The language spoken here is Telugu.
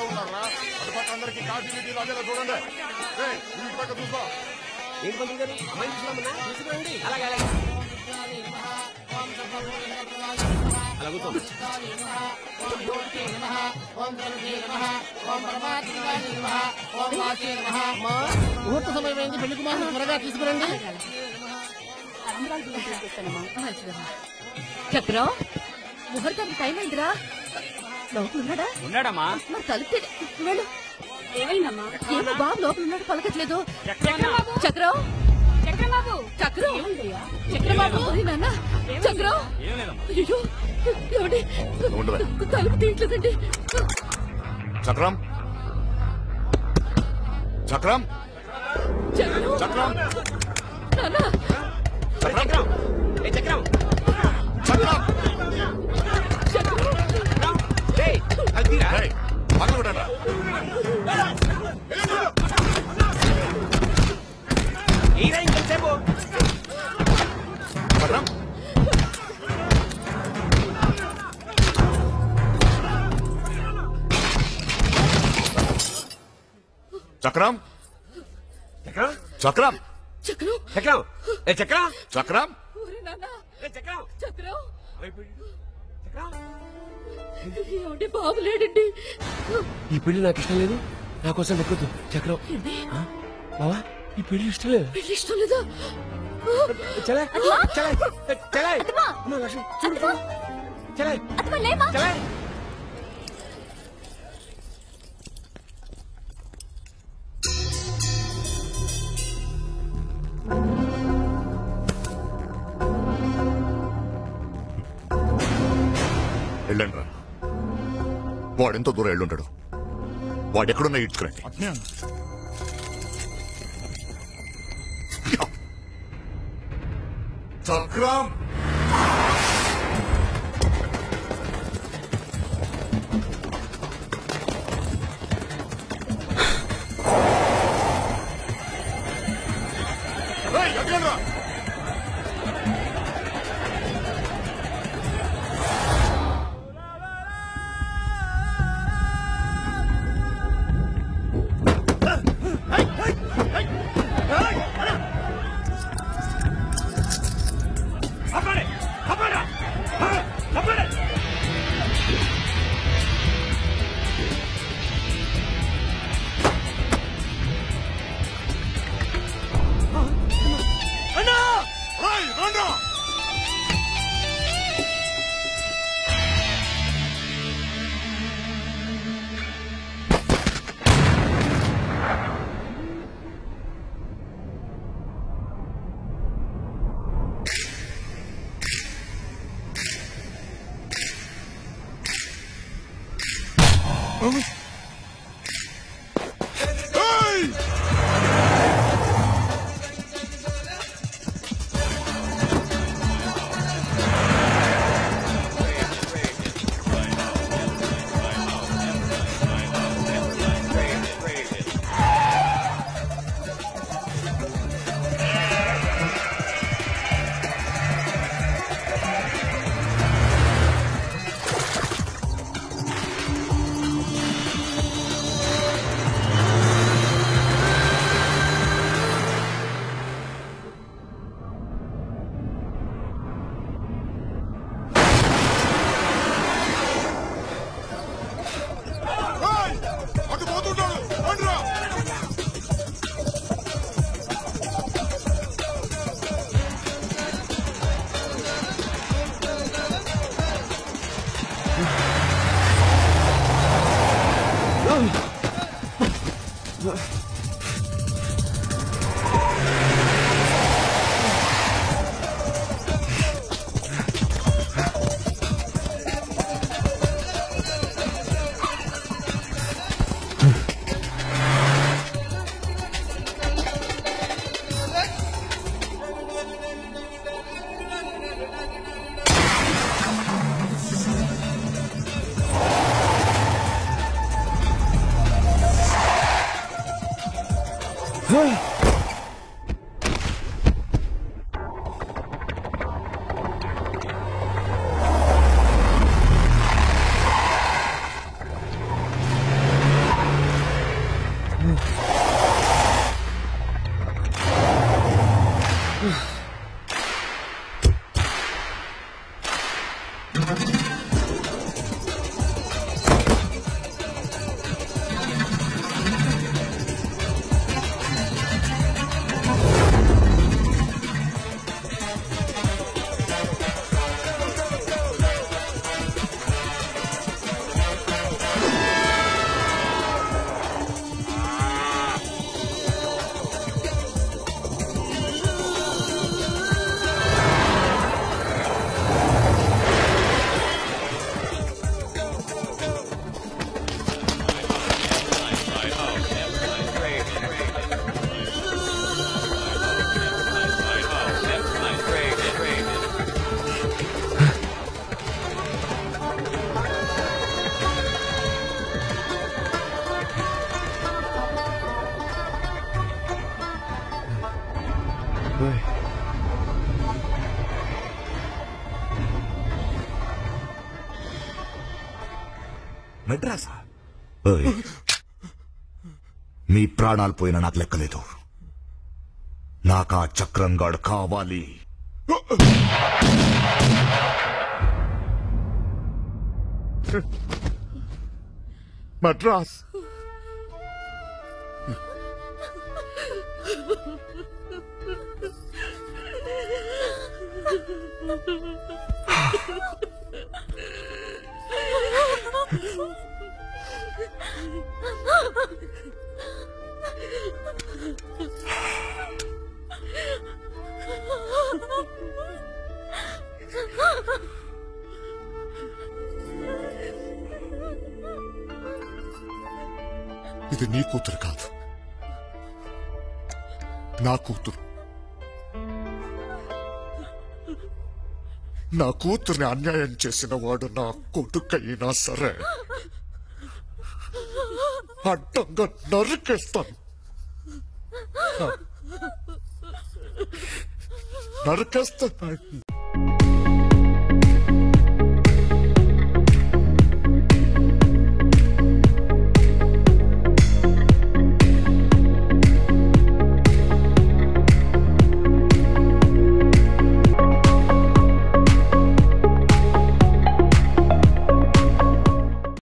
ఉన్నారా? అటుపక్క అందరికి కాఫీ నీళ్ళు అదేలా చూడండి. ఇంటి పక్క చూసుకో. ఏంటి పంతులు గారు అమ్మాయిని చూసినామన్నా తీసుకురండి. అలాగే అలాగే అలా కూర్చోండి. ముహూర్త సమయం అయింది. పెళ్లి కుమారుని త్వరగా తీసుకురండి. చక్రం ముహూర్తం టైం అయిందిరా. లోపల ఉన్నాడా? ఉన్నాడమ్మా. మరి తలుపు వెళ్ళు. ఏమైందమ్మా? ఏమో బాబు లోపల ఉన్నాడు, పలకట్లేదు. చక్రం చక్రబాబు చక్రం చక్రబాబు నాన్న చక్రం. అయ్యో ఏమండి తలుపు తీయట్లేదండి. చక్రం చక్రం చక్రం చక్రం నాన్న చక్రం చక్రం చక్రం అల్తీరా పగలు కొట్టరా. ఇంకొంచేపు చక్రం చక్రం చక్రం చక్రం చక్రం చక్రం చక్రం చక్రం నాన్న చక్రం చక్రం చక్రం. ఏమండి బాబు లేడండి. ఈ పెళ్లి నాకు ఇష్టం లేదు. నా కోసం వెతకొద్దు. చక్రం బావా ఈ పెళ్లి ఇష్టం లేదు. పెళ్లి ఇష్టం లేదా? చలే చలే చలే లక్ష్మి చూడు చలే చలే. వెళ్ళండి రా. వాడెంతో దూరం వెళ్ళుంటాడు. వాడెక్కడున్నా ఇడ్చుకురండి. చక్రం ఎక్కడ మెడ్రాసా? ఓయ్, మీ ప్రాణాలు పోయినా నాకు లెక్కలేదు. నాకు ఆ చక్రంగాడు కావాలి. మద్రాస్ ఇది నీ కూతురు కాదు, నా కూతురు. నా కూతుర్ని అన్యాయం చేసిన వాడు నా కొడుకైనా సరే అడ్డంగా నరికేస్తాను. నరికేస్తాను.